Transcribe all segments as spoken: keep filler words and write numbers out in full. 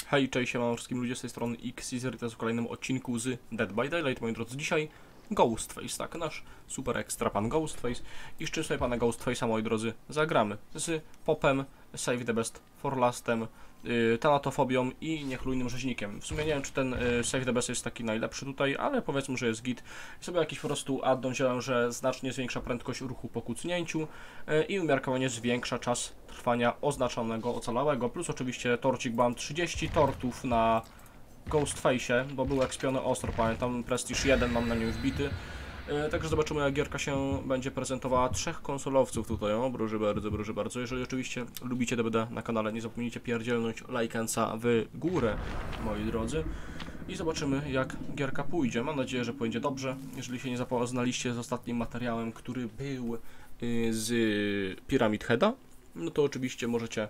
Hej, cześć, siema wszystkim ludzie z tej strony X i to jest w kolejnym odcinku z Dead by Daylight, moi drodzy. Dzisiaj Ghostface, tak, nasz super ekstra pan Ghostface. I z czym sobie pana Ghostface'a, moi drodzy, zagramy? Z popem, Save the Best for Lastem, yy, Tanatofobią i niechlujnym rzeźnikiem. W sumie nie wiem, czy ten yy, Save the Best jest taki najlepszy tutaj, ale powiedzmy, że jest git. I sobie jakiś po prostu addon wziąłem, że znacznie zwiększa prędkość ruchu po kucnięciu yy, i umiarkowanie zwiększa czas trwania oznaczonego ocalałego. Plus oczywiście torcik, bo mam trzydzieści tortów na Ghostface'ie, bo był ekspiony ostro, pamiętam, Prestige jeden mam na nim wbity. Yy, także zobaczymy, jak gierka się będzie prezentowała. Trzech konsolowców tutaj, o, proszę bardzo, proszę bardzo. Jeżeli oczywiście lubicie D B D na kanale, nie zapomnijcie pierdzielnąć lajkensa w górę, moi drodzy. I zobaczymy, jak gierka pójdzie. Mam nadzieję, że pójdzie dobrze. Jeżeli się nie zapoznaliście z ostatnim materiałem, który był yy, z Pyramid Heada, no to oczywiście możecie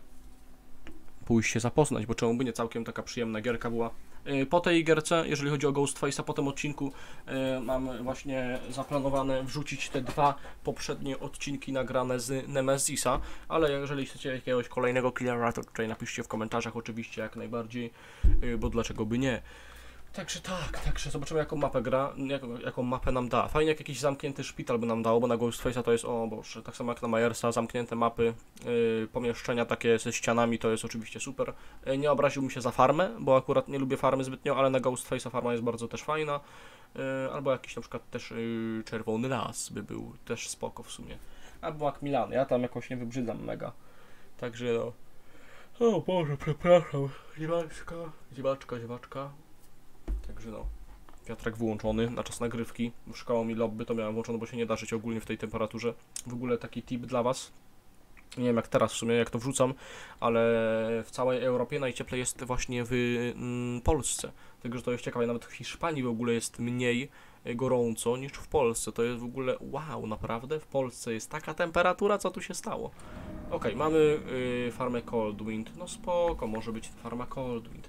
pójść się zapoznać, bo czemu by nie, całkiem taka przyjemna gierka była. Po tej gierce, jeżeli chodzi o Ghostface'a, po tym odcinku yy, mam właśnie zaplanowane wrzucić te dwa poprzednie odcinki nagrane z Nemesisa, ale jeżeli chcecie jakiegoś kolejnego killera, to tutaj napiszcie w komentarzach oczywiście jak najbardziej, yy, bo dlaczego by nie. Także tak, także zobaczymy, jaką mapę gra, jaką, jaką mapę nam da. Fajnie, jak jakiś zamknięty szpital by nam dało, bo na Ghostface'a to jest, o Boże, tak samo jak na Myersa, zamknięte mapy, yy, pomieszczenia takie ze ścianami, to jest oczywiście super. Yy, nie obraziłbym się za farmę, bo akurat nie lubię farmy zbytnio, ale na Ghostface'a farma jest bardzo też fajna. Yy, albo jakiś na przykład też yy, czerwony las by był też spoko w sumie. Albo Macmillan, ja tam jakoś nie wybrzydzam mega. Także no. O Boże, przepraszam. Dziwaczka, dziwaczka, dziwaczka. Także no, wiatrak wyłączony na czas nagrywki. Szukało mi lobby, to miałem włączone, bo się nie da żyć ogólnie w tej temperaturze. W ogóle taki tip dla was. Nie wiem jak teraz w sumie, jak to wrzucam, ale w całej Europie najcieplej jest właśnie w mm, Polsce. Także to jest ciekawe, nawet w Hiszpanii w ogóle jest mniej gorąco niż w Polsce. To jest w ogóle, wow, naprawdę w Polsce jest taka temperatura, co tu się stało? Ok, mamy y, farmę Coldwind. No spoko, może być farma Coldwind.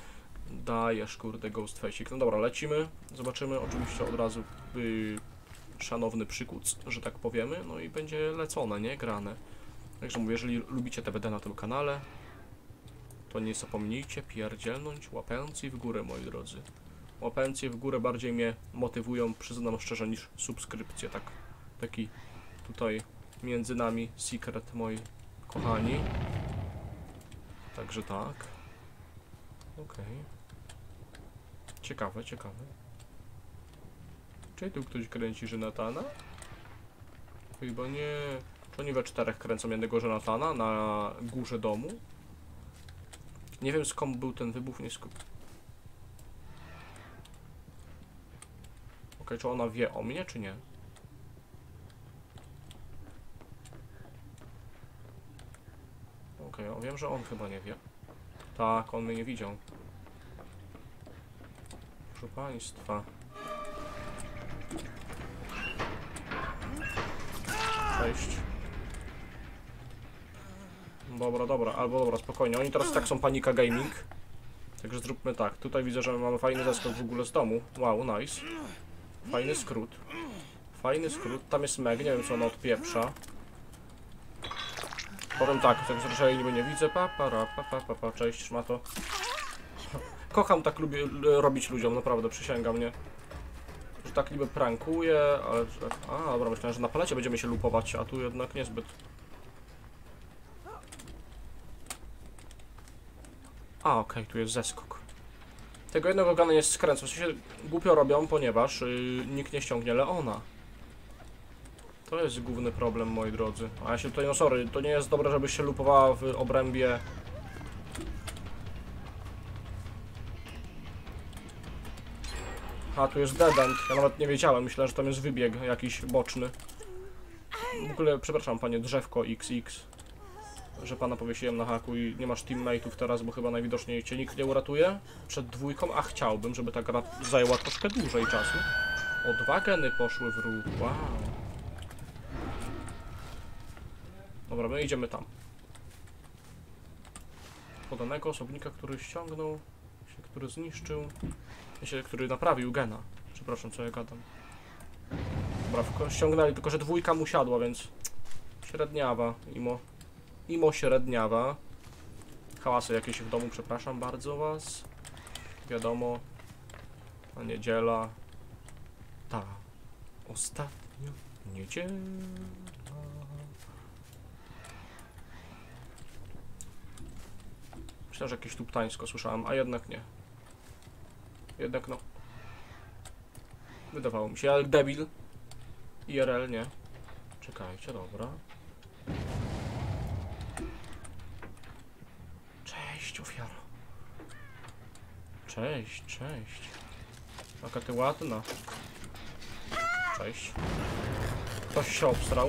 Dajesz, kurde, Ghostface'ik. No dobra, lecimy. Zobaczymy oczywiście od razu yy, szanowny przykuc, że tak powiemy. No i będzie lecone, nie? Grane. Także mówię, jeżeli lubicie D B D na tym kanale, to nie zapomnijcie pierdzielnąć łapęcji w górę, moi drodzy. Łapęcie w górę bardziej mnie motywują, przyznam szczerze, niż subskrypcje. Tak, taki tutaj między nami secret, moi kochani. Także tak. Okej. Okay. Ciekawe, ciekawe. Czy tu ktoś kręci Jonatana? Chyba nie. Czy oni we czterech kręcą jednego Jonathana na górze domu? Nie wiem skąd był ten wybuch, nie skup. Okej, czy ona wie o mnie, czy nie? Okej, okay, wiem, że on chyba nie wie. Tak, on mnie nie widział. Proszę państwa. Cześć. Dobra, dobra, albo dobra, spokojnie. Oni teraz tak są Panika Gaming. Także zróbmy tak. Tutaj widzę, że mamy fajny zeskok w ogóle z domu. Wow, nice. Fajny skrót. Fajny skrót. Tam jest Meg, nie wiem co ona odpieprza. Powiem tak, tak zresztą niby nie widzę. Pa, pa, ra, pa, pa, pa, pa. Cześć, szmato. Kocham tak lubię robić ludziom, naprawdę, przysięgam, nie? Że tak niby prankuję, ale... A, dobra, myślałem, że na palecie będziemy się lupować, a tu jednak niezbyt. A, okej, okay, tu jest zeskok. Tego jednego gana jest skręcą, w sensie głupio robią, ponieważ yy, nikt nie ściągnie Leona. To jest główny problem, moi drodzy. A ja się tutaj, no sorry, to nie jest dobre, żebyś się lupowała w obrębie... A, tu jest dead end. Ja nawet nie wiedziałem. Myślałem, że tam jest wybieg jakiś boczny. W ogóle, przepraszam, panie drzewko X X, że pana powiesiłem na haku i nie masz teammate'ów teraz, bo chyba najwidoczniej cię nikt nie uratuje przed dwójką, a chciałbym, żeby ta gra zajęła troszkę dłużej czasu. O, dwa geny poszły w ruch. Wow. Dobra, my idziemy tam. Podanego osobnika, który ściągnął, który zniszczył. Który naprawił gena. Przepraszam, co ja gadam. Dobra, ściągnęli, tylko że dwójka mu siadła, więc średniawa, imo. Imo średniawa. hałasy jakieś w domu, przepraszam bardzo was. Wiadomo, a niedziela, ta ostatnia niedziela. Myślę, że jakieś tuptańsko słyszałem, a jednak nie. Jednak no. Wydawało mi się, ale debil. I R L nie. Czekajcie, dobra. Cześć, ofiara. Cześć, cześć. Jaka ty ładna. Cześć. Ktoś się obstrał.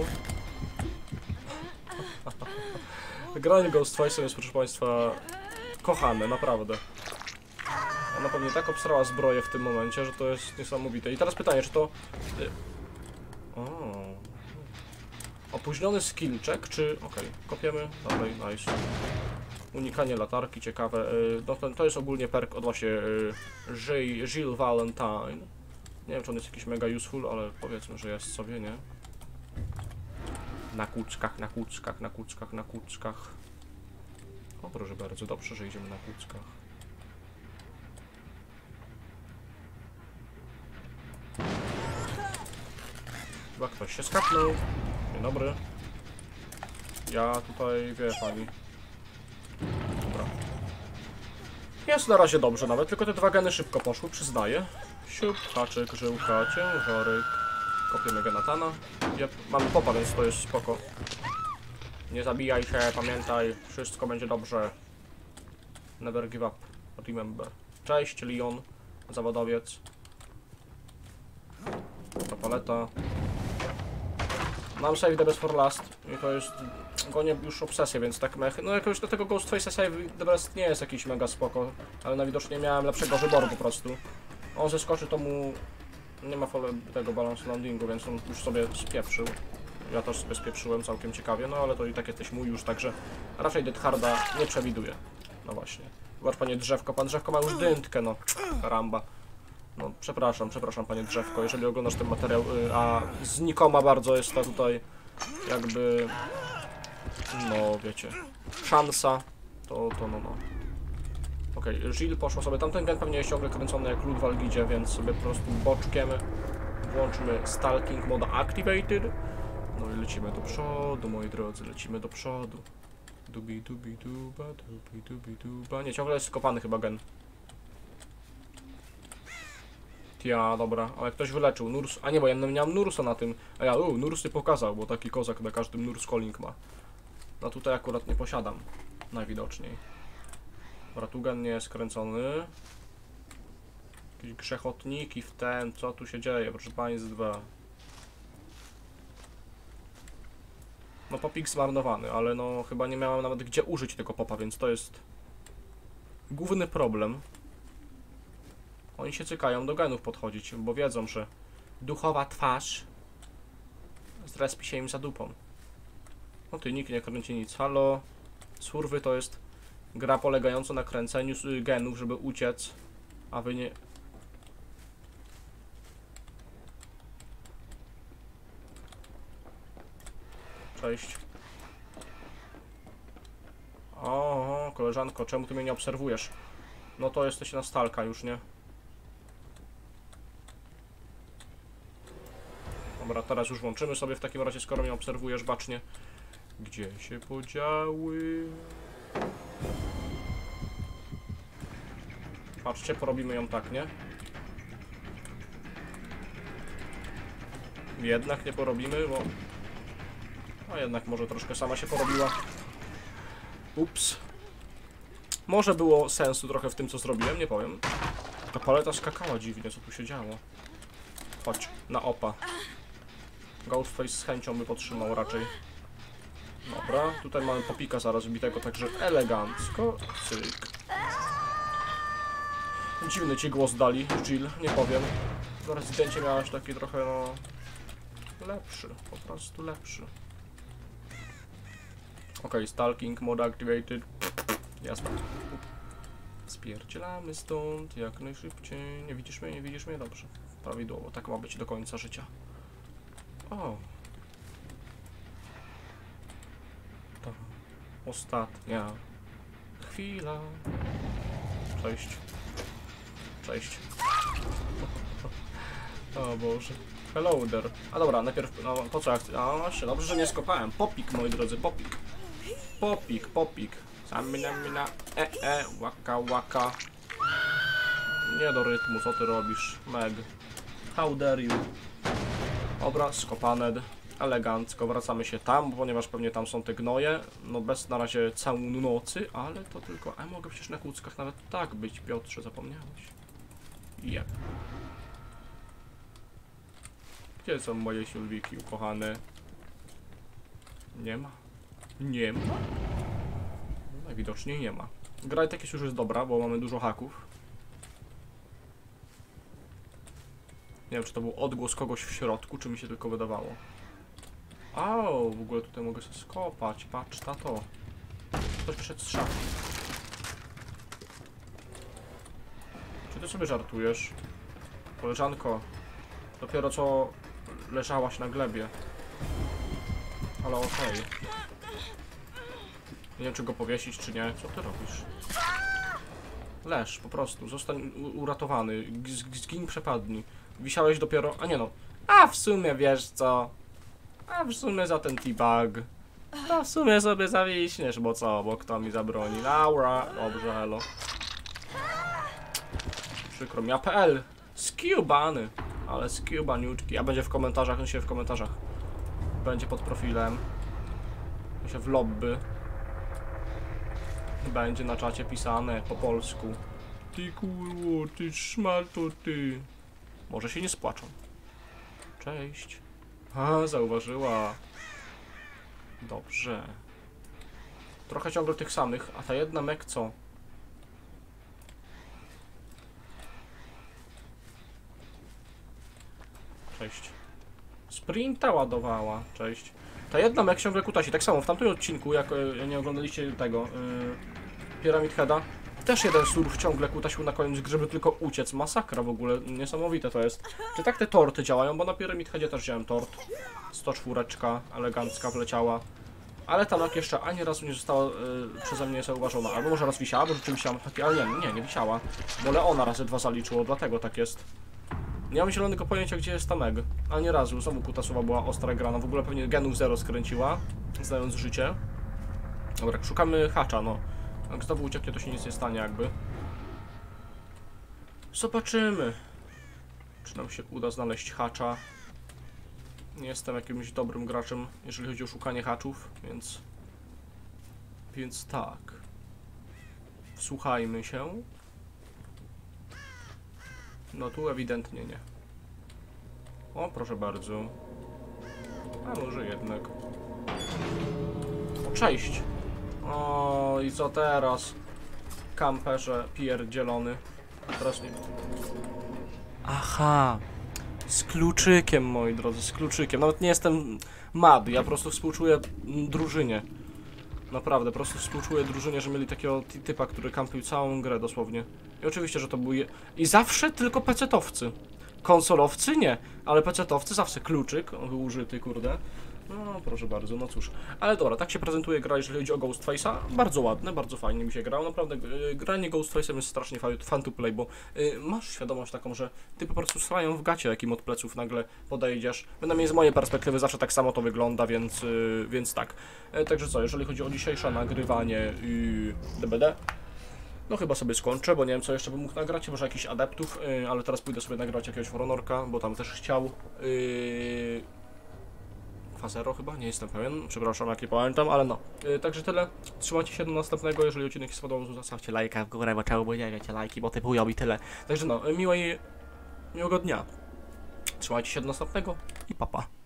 Granie Ghostface'em jest, proszę państwa, kochane, naprawdę. Ona pewnie tak obstrała zbroję w tym momencie, że to jest niesamowite. I teraz pytanie, czy to... O. Opóźniony skill check, czy... Okej, okay. Kopiemy, dalej, nice. Unikanie latarki, ciekawe. No to, to jest ogólnie perk od właśnie Jill Valentine. Nie wiem, czy on jest jakiś mega useful, ale powiedzmy, że jest sobie, nie? Na kuckach, na kuckach, na kuckach, na kuckach. O, proszę bardzo, dobrze, że idziemy na kuckach. Chyba ktoś się skapnął. Dzień dobry. Ja tutaj, wie pani. Dobra. Jest na razie dobrze nawet, tylko te dwa geny szybko poszły, przyznaję. Siup, haczyk, żyłka, ciężarek. Kopiemy genatana. Yep. Mamy popa, więc to jest spoko. Nie zabijaj się, pamiętaj, wszystko będzie dobrze. Never give up, remember. Cześć, Leon, zawodowiec. Ta paleta. Mam save the best for last i to jest, gonię już obsesję, więc tak mech. No jakoś do tego Ghostface'a save the best nie jest jakiś mega spoko, ale najwidoczniej miałem lepszego wyboru po prostu. On zeskoczy, to mu nie ma tego balance landingu, więc on już sobie spieprzył. Ja też sobie spieprzyłem całkiem ciekawie, no ale to i tak jesteś mój już, także raczej Dead Harda nie przewiduję. No właśnie. Zobacz, panie drzewko, pan drzewko ma już dętkę, no. Karamba. No, przepraszam, przepraszam, panie drzewko, jeżeli oglądasz ten materiał, a znikoma bardzo jest ta tutaj jakby, no wiecie, szansa, to, to no, no. Okej, okay, Jill poszła sobie, tamten gen pewnie jest ciągle kręcony jak lód w Algidzie, więc sobie po prostu boczkiem włączmy Stalking Mode Activated. No i lecimy do przodu, moi drodzy, lecimy do przodu. Dubi, dubi, duba, dubi, dubi, duba. Nie, ciągle jest skopany chyba gen. Ja, dobra, ale ktoś wyleczył. Nurs... A nie, bo ja nie miałem Nursa na tym. A ja, u, Nurs nie pokazał, bo taki kozak na każdym Nurs calling ma. No tutaj akurat nie posiadam. Najwidoczniej. Dobra, tu gen nie jest kręcony. Jakieś grzechotniki w ten, co tu się dzieje, proszę państwa. No popik zmarnowany, ale no chyba nie miałem nawet gdzie użyć tego popa, więc to jest główny problem. Oni się cykają do genów podchodzić, bo wiedzą, że duchowa twarz zrespi się im za dupą. No ty, nikt nie kręci nic. Halo, surwy to jest gra polegająca na kręceniu genów, żeby uciec, a wy nie... Cześć. O, koleżanko, czemu ty mnie nie obserwujesz? No to jesteś na stalka już, nie? Dobra, teraz już włączymy sobie w takim razie, skoro mnie obserwujesz bacznie. Gdzie się podziały? Patrzcie, porobimy ją tak, nie? Jednak nie porobimy, bo... A jednak może troszkę sama się porobiła. Ups. Może było sensu trochę w tym, co zrobiłem, nie powiem. Ta paleta skakała dziwnie, co tu się działo. Chodź, na opa. Ghostface z chęcią by podtrzymał raczej. Dobra, tutaj mamy popika zaraz wbitego, także elegancko. Cyk. Dziwny ci głos dali, Jill, nie powiem. W rezydencie miałaś taki trochę, no... lepszy, po prostu lepszy. Ok, stalking mode activated. Jasne. Spierdzielamy stąd jak najszybciej. Nie widzisz mnie, nie widzisz mnie? Dobrze. Prawidłowo, tak ma być do końca życia. O. Ta ostatnia chwila. Cześć. Cześć. O Boże. Hello there. A dobra, najpierw, no po co ja chcę? A właśnie, dobrze, że nie skopałem. Popik, moi drodzy, popik. Popik, popik. Samina, mina, e, e, łaka, łaka. Nie do rytmu, co ty robisz, Meg? How dare you? Dobra, skopaned. Elegancko, wracamy się tam, ponieważ pewnie tam są te gnoje. No bez na razie całą nocy, ale to tylko... A mogę przecież na kłódzkach nawet tak być, Piotrze, zapomniałeś. Jep. Gdzie są moje siulwiki ukochane? Nie ma. Nie ma. No, najwidoczniej nie ma. Gra i tak już jest dobra, bo mamy dużo haków. Nie wiem, czy to był odgłos kogoś w środku, czy mi się tylko wydawało. Au, w ogóle tutaj mogę się skopać. Patrz na to. Ktoś przyszedł z szafy. Czy ty sobie żartujesz? Koleżanko, dopiero co leżałaś na glebie. Ale okej. Okay. Nie wiem, czy go powiesić, czy nie. Co ty robisz? Leż, po prostu. Zostań uratowany. Zgin, przepadnij. Wisiałeś dopiero... A nie no. A w sumie wiesz co? A w sumie za ten T-bag. A w sumie sobie zawiśniesz, bo co? Bo kto mi zabroni? Laura. Dobrze, hello. Przykro mi. A P L. Skubany. Ale skubaniutki. A będzie w komentarzach, on się w komentarzach. Będzie pod profilem. Się w lobby. Będzie na czacie pisane po polsku. Ty kurwo, ty szmato, ty. Może się nie spłaczą. Cześć. A, zauważyła. Dobrze. Trochę ciągle tych samych, a ta jedna mek co? Cześć. Sprinta ładowała. Cześć. Ta jedna mek ciągle kutasi. Tak samo w tamtym odcinku, jak e, nie oglądaliście tego yy, Pyramid Heada, też jeden surf ciągle kutasił na koniec gry, żeby tylko uciec. Masakra w ogóle. Niesamowite to jest. Czy tak te torty działają? Bo na Pyramid Headzie też wziąłem tort. sto cztery elegancka wleciała. Ale ta mek jeszcze ani razu nie została yy, przeze mnie zauważona. Albo może raz wisiała, bo rzeczywiście mam taki... Ale nie, nie, nie wisiała. Bo Leona razy dwa zaliczyło, dlatego tak jest. Nie mam zielonego pojęcia, gdzie jest ta Meg. Ani razu. Znowu kutasowa była ostra grana. W ogóle pewnie genów zero skręciła, znając życie. Dobra, szukamy hacza, no. Jak znowu ucieknie, to się nic nie stanie jakby. Zobaczymy, czy nam się uda znaleźć hacza. Nie jestem jakimś dobrym graczem, jeżeli chodzi o szukanie haczów, więc... Więc tak. Wsłuchajmy się. No tu ewidentnie nie. O, proszę bardzo. A może jednak. O, cześć! O, i co teraz? Kamperze pierdzielony. Teraz nie... Aha! Z kluczykiem, moi drodzy, z kluczykiem. Nawet nie jestem mad, ja po prostu współczuję drużynie. Naprawdę, po prostu współczuję drużynie, że mieli takiego typa, który kampił całą grę dosłownie. I oczywiście, że to był... Je... I zawsze tylko pecetowcy. Konsolowcy nie, ale pecetowcy zawsze kluczyk, on był użyty, kurde. No, proszę bardzo, no cóż. Ale dobra, tak się prezentuje gra, jeżeli chodzi o Ghostface'a. Bardzo ładne, bardzo fajnie mi się grało. Naprawdę, yy, granie Ghostface'em jest strasznie fun to play, bo yy, masz świadomość taką, że ty po prostu strzelają w gacie, jakim od pleców nagle podejdziesz. Bynajmniej z mojej perspektywy zawsze tak samo to wygląda, więc, yy, więc tak. Yy, także co, jeżeli chodzi o dzisiejsze nagrywanie yy, D B D, no chyba sobie skończę, bo nie wiem, co jeszcze bym mógł nagrać, może jakichś adeptów, yy, ale teraz pójdę sobie nagrać jakiegoś Honorka, bo tam też chciał. Yy, Zero chyba, nie jestem pewien, przepraszam jak nie pamiętam, ale no. Yy, także tyle, trzymajcie się do następnego, jeżeli odcinek się spodobał, to zostawcie lajka w górę, bo trzeba było nie wiecie, lajki, bo typują i tyle. Także no, miłej, miłego dnia. Trzymajcie się do następnego i papa. Pa.